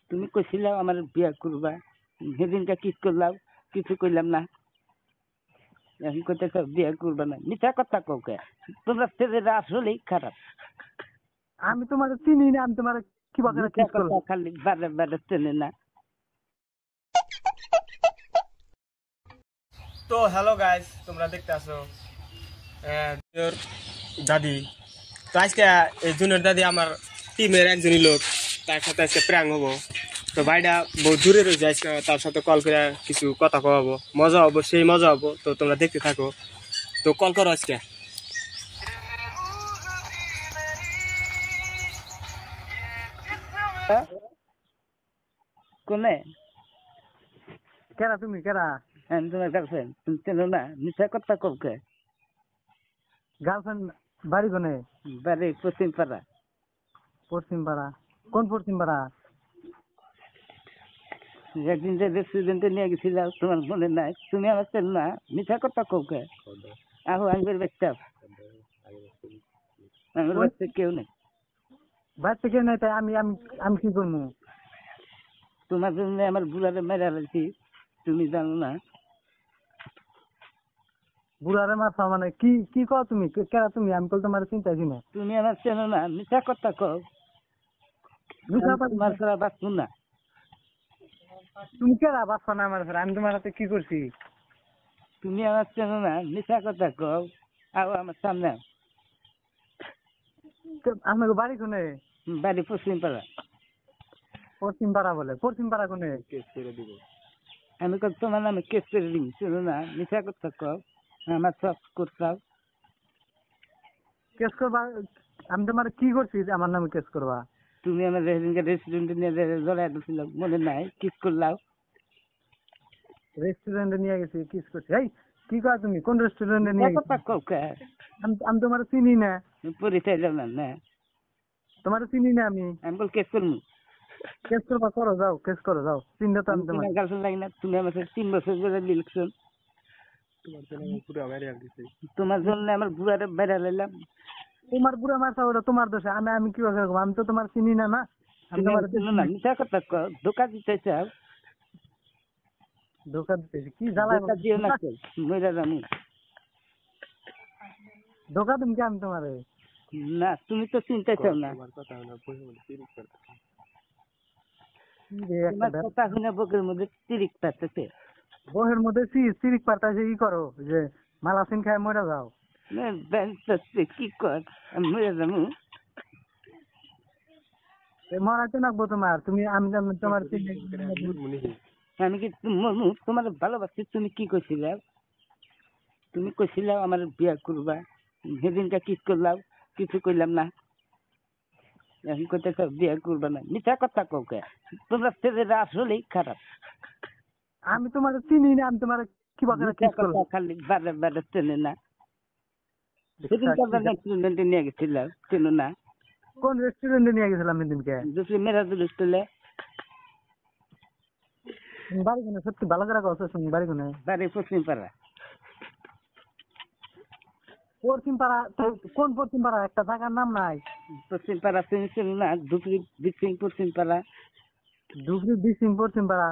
তুমি কইছিলাম আমার বিয়া করবা, সেদিনটা কিস করলাম, কিছু কইলাম না। এখন কইতেছ বিয়া করবা না, মিথ্যা কথা কওকে। তোমরা ছেলেরা আসলেই খারাপ। আমি তোমার চিনি না, আমি তোমার কি বাকারা মিথ্যা কিস কথা করব? খালি বারে বারে চেনে না। তো হ্যালো গাইস, তোমরা দেখতে আসো জুনিয়র দাদি। তো আজকে এই জুনিয়র দাদি আমার টিমের একজনই লোক, তার সাথে আজকে প্র্যাঙ্ক হবো। তো ভাইটা বহু দূরে রয়েছে, আজকে তার সাথে কল করে কিছু কথা কওয়াবো, মজা হবো, সেই মজা হবো। তো তোমরা দেখতে থাকো। তো কল করো আজকে। কোনে? কেরা তুমি কেরা? আমি তোমার গার্লফ্রেন্ড, তুমি চেনো না, মিথ্যা কথা কওকে। গার্লফ্রেন্ড বাড়ি কোনে? বাড়ি পশ্চিম পাড়া। পশ্চিম পাড়া? কোন পশ্চিম পাড়া? একদিন যে রেস্টুরেন্টে নিয়ে গেছিলাম, তোমার মনে নাই? তুমি আমার চেনো না, মিথ্যা কথা কওকে। আহো আঙ্গুর বেচতাম, আঙ্গুর বেচতে কেউ নেই। বাড়িতে কেউ নাই, তাই আমি আমি আমি কি করবো? তোমার জন্য আমার বুড়ারে মেরা ফেলছি, তুমি জানো না। বুড়ারে মাথা মানে কি কি কও তুমি? কেরা তুমি? আমি তো তোমার চিন্তাছি না। তুমি আমার চেনো না, মিথ্যা কথা কও। তোমার ছাড়া বাঁচবো না। তুমি কেরা বাঁচবা না আমার? আমি তোমার হাতে কি করছি? তুমি আমার চেনো না, মিথ্যা কথা কও। আও আমার সামনে। আপনাকে বাড়ি কোনে? বাড়ি পশ্চিম পাড়া। পশ্চিম পাড়া বলে? পশ্চিম পাড়া কোনে? আমি তোমার নামে কেস করে দিই, চেনো না, মিথ্যা কথা কও। আমার সব করতাম। কেস করবা? আমি তোমার কি করছি আমার নামে কেস করবা? তুমি আমার রেস্টুরেন্টে নিয়ে জড়াই দিছিল, মনে নাই? কিস করলাম। রেস্টুরেন্টে নিয়ে গেছি, কিস করছি? এই কি কও তুমি? কোন রেস্টুরেন্টে নিয়ে কথা গেছি? কওকে। আমি তোমার চিনি না। পরিচয় দাও না না। তোমার চিনি না আমি। আমি বল কেস করবো। কেস করবা? করো, যাও কেস করো, যাও। চিন্তা তো আমি তোমার। তোমার গার্লফ্রেন্ড লাগে না? তুমি আমার সাথে 3 বছর ধরে রিলেশন। তোমার জন্য আমার বুড়ারে বাইরে লাইলাম। তোমার বুড়া মাথা, ওটা তোমার দোষে। আমি আমি কি করবো? আমি তো তোমার চিনি না। না আমি তোমার না, মিথ্যা কথা কও, ধোকা দিতে চাও। ধোকা দিতেছি? কি জ্বালায় ধোকা দিও না, মইরা যাবো। ধোকা তুমি কি? আমি তোমার না, তুমি তো চিন্তা চাও না। তোমার কথা শুনে বুকের মধ্যে তিরিক পাচ্ছে। বহের মধ্যে সিরিক পারতাছে। ই করো যে মালাসিন খায় মরে যাও। কি কর, মরে যাবো। মরাতে নাকবো তোমার। তুমি আমি তোমার আমি কি তোমার ভালোবাসি? তুমি কি কইছিলাম? তুমি কইছিলাম আমার বিয়া করবা, সেদিনটা কিস করলাম, কিছু কইলাম না। এখন কইতেছ বিয়া করবা না, মিথ্যা কথা কওকে। তোমরা ছেলেরা আসলেই খারাপ। আমি তোমার চিনি না, আমি তোমার কি বাকারা কিস করলাম? খালি বারে বারে চেনে না। সেদিনটা রেস্টুরেন্টে নিয়ে গেছিলাম, চেনো না? কোন রেস্টুরেন্টে নিয়ে গেছিলাম সেদিনকে? দুপুরে মেরাজুল স্কুলে। বাড়ি কোনে? সত্যি ভালো করে কথা শুনি। বাড়ি কোনে? বাড়ি পশ্চিম পাড়া। পশ্চিম পাড়া? কোন পশ্চিম পাড়া? একটা জায়গার নাম নাই? পশ্চিম পাড়া তুমি চেনো না? দুপুরি বিচিং পশ্চিম পাড়া। ধুবড়ি বিসিং পশ্চিম পাড়া?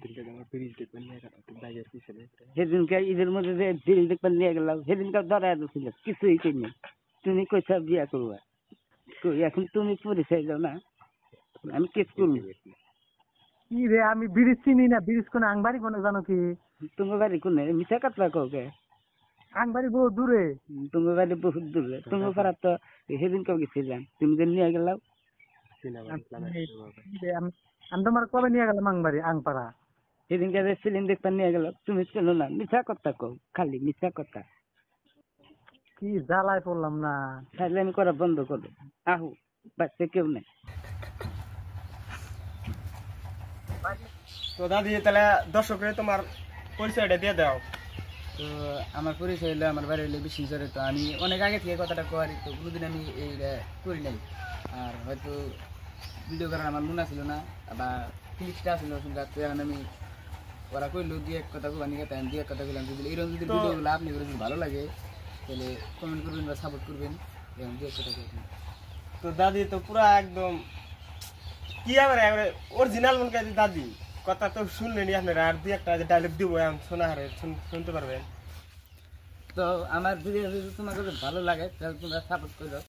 সেদিনকে ঈদের মধ্যে যে দিল দেখবার নিয়ে গেলাম, সেদিনকে ধরা দিছিল, কিছুই কইনি। তুমি কইছা বিয়া করবা। এখন তুমি পরিচয় দাও না, আমি কেস করবো। কি রে, আমি ব্রিজ চিনি না। ব্রিজ কোনে? আংবাড়ি কোনে জানো কি? তোমার বাড়ি কোনে? মিঠা কাতলা কওকে। আংবাড়ি বহু দূরে। তোমার বাড়ি বহুত দূরে। তোমার পাড়া তো সেদিনকে গেছিলাম, তুমি যে নিয়ে গেলাম। আমি তোমার কবে নিয়ে গেলাম আংবাড়ি আংপাড়া? সেদিনকে যে ফিল্ম দেখবার নিয়ে গেল, তুমি চেনো না, মিঠা কথা কও, খালি মিঠা কথা। কি জ্বালায় পড়লাম না। তাহলে আমি করা বন্ধ করো। আহো, বাচ্চা কেউ নেই। তো দাদি, তাহলে দর্শকরে তোমার পরিচয়টা দিয়ে দাও। তো আমার পরিচয় হলো, আমার বাড়ি হলো বিশিংচরে। তো আমি অনেক আগে থেকে কথাটা করি, তো কোনোদিন আমি এইটা করি নাই। আর হয়তো ভিডিও করার আমার মনে ছিল না, বা ক্লিপসটা আসলে তো এখন আমি ওরা কইলো দু এক কথা কবানি, আমি দু এক কথা বললাম। যদি এইরকম যদি ভিডিওগুলো আপনি করে যদি ভালো লাগে, তাহলে কমেন্ট করবেন বা সাপোর্ট করবেন। এরকম দু এক কথা করবেন। তো দাদি তো পুরা একদম কি আবার অরিজিনাল মন কাছে দাদি কথা তো শুনলেনি আপনারা আর দুই একটা ডায়লগ দিব এখন শোনা হারে শুনতে পারবেন। তো আমার ভিডিও যদি তোমার কাছে ভালো লাগে তাহলে তোমরা সাপোর্ট করো।